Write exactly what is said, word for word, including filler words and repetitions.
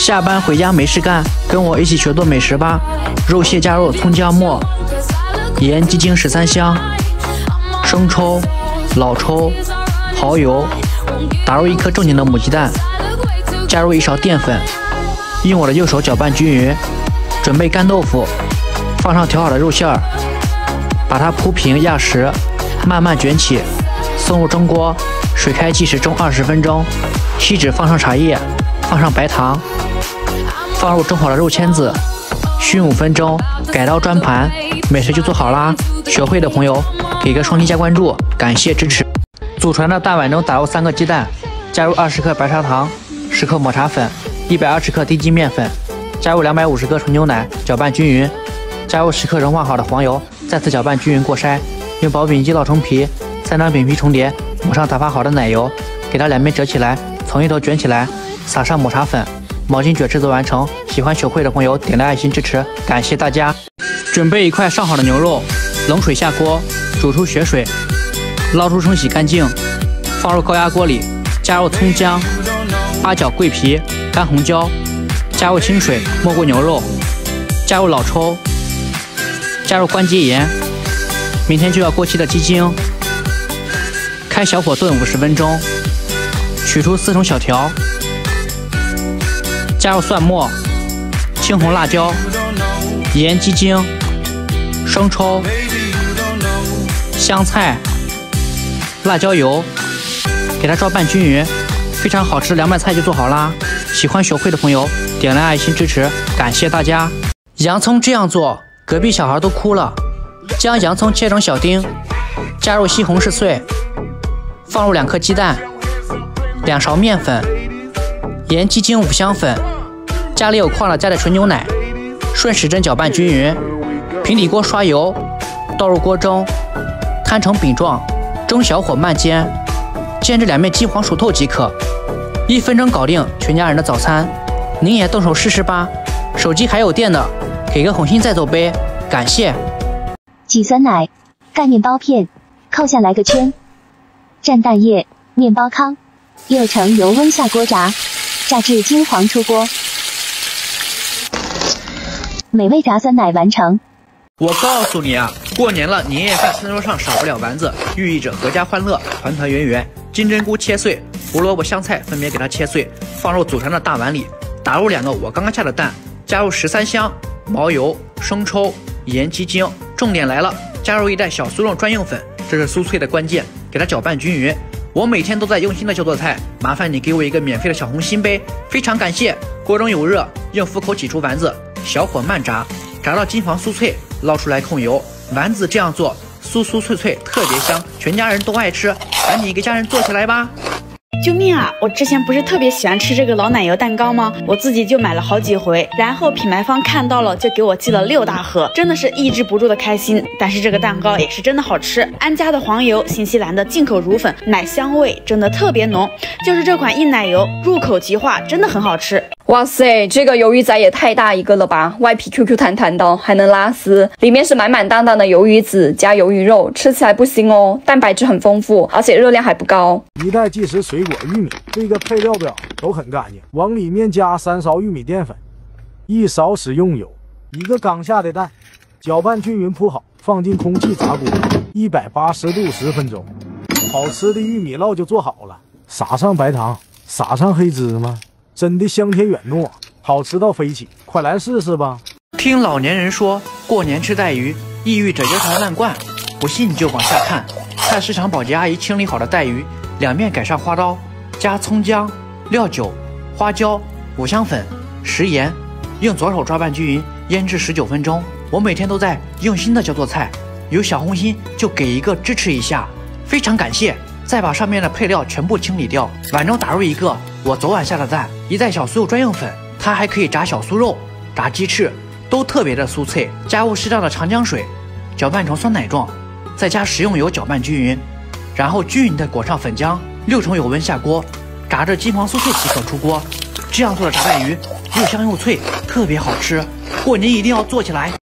下班回家没事干，跟我一起学做美食吧。肉蟹加入葱姜末、盐、鸡精十三香、生抽、老抽、蚝油，打入一颗正经的母鸡蛋，加入一勺淀粉，用我的右手搅拌均匀。准备干豆腐，放上调好的肉馅儿，把它铺平压实，慢慢卷起，送入蒸锅，水开计时蒸二十分钟。锡纸放上茶叶，放上白糖，放入蒸好的肉签子，熏五分钟，改刀转盘，美食就做好啦！学会的朋友给个双击加关注，感谢支持。祖传的大碗中打入三个鸡蛋，加入二十克白砂糖、十克抹茶粉、一百二十克低筋面粉，加入两百五十克纯牛奶，搅拌均匀，加入十克融化好的黄油，再次搅拌均匀过筛，用薄饼机烙成皮，三张饼皮重叠，抹上打发好的奶油，给它两边折起来，从一头卷起来，撒上抹茶粉，毛巾卷制作完成。喜欢学会的朋友点亮爱心支持，感谢大家。准备一块上好的牛肉，冷水下锅，煮出血水，捞出冲洗干净，放入高压锅里，加入葱姜、八角、桂皮、干红椒，加入清水没过牛肉，加入老抽，加入关节盐，明天就要过期的鸡精，开小火炖五十分钟，取出四种小条，加入蒜末、青红辣椒、盐、鸡精、生抽、香菜、辣椒油，给它抓拌均匀，非常好吃的凉拌菜就做好啦！喜欢学会的朋友点亮爱心支持，感谢大家。洋葱这样做，隔壁小孩都哭了。将洋葱切成小丁，加入西红柿碎，放入两颗鸡蛋，两勺面粉，盐、鸡精、五香粉，家里有矿了加点纯牛奶，顺时针搅拌均匀。平底锅刷油，倒入锅蒸，摊成饼状，中小火慢煎，煎至两面金黄熟透即可。一分钟搞定全家人的早餐，您也动手试试吧。手机还有电的，给个红心再走呗，感谢。 挤酸奶，盖面包片，扣下来个圈，蘸蛋液、面包糠，六成油温下锅炸，炸至金黄出锅。美味炸酸奶完成。 我告诉你啊，过年了，年夜饭餐桌上少不了丸子，寓意着阖家欢乐，团团圆圆。金针菇切碎，胡萝卜、香菜分别给它切碎，放入祖传的大碗里，打入两个我刚刚下的蛋，加入十三香、毛油、生抽、盐、鸡精。重点来了，加入一袋小酥肉专用粉，这是酥脆的关键，给它搅拌均匀。我每天都在用心的教做菜，麻烦你给我一个免费的小红心呗，非常感谢。锅中有热，用虎口挤出丸子，小火慢炸，炸到金黄酥脆，捞出来控油。丸子这样做，酥酥脆脆，特别香，全家人都爱吃，赶紧给家人做起来吧。 救命啊！我之前不是特别喜欢吃这个老奶油蛋糕吗？我自己就买了好几回，然后品牌方看到了就给我寄了六大盒，真的是抑制不住的开心。但是这个蛋糕也是真的好吃，安佳的黄油，新西兰的进口乳粉，奶香味真的特别浓，就是这款硬奶油，入口即化，真的很好吃。 哇塞，这个鱿鱼仔也太大一个了吧，外皮 Q Q 弹弹的，还能拉丝，里面是满满当当的鱿鱼籽加鱿鱼肉，吃起来不腥哦，蛋白质很丰富，而且热量还不高。 一袋即食水果玉米，这个配料表都很干净，往里面加三勺玉米淀粉，一勺食用油，一个刚下的蛋，搅拌均匀铺好，放进空气炸锅，一百八十度十分钟，好吃的玉米烙就做好了，撒上白糖，撒上黑芝麻。真的香甜远糯，好吃到飞起，快来试试吧！ 听老年人说，过年吃带鱼，意味着腰肠烂灌。不信你就往下看，菜市场保洁阿姨清理好的带鱼，两面改上花刀，加葱姜、料酒、花椒、五香粉、食盐，用左手抓拌均匀，腌制十九分钟。我每天都在用心的教做菜，有小红心就给一个支持一下，非常感谢。再把上面的配料全部清理掉，碗中打入一个我昨晚下的蛋，一袋小酥肉专用粉，它还可以炸小酥肉、炸鸡翅，都特别的酥脆。加入适量的长江水，搅拌成酸奶状，再加食用油搅拌均匀，然后均匀的裹上粉浆，六成油温下锅，炸至金黄酥脆即可出锅。这样做的炸带鱼又香又脆，特别好吃，过年一定要做起来。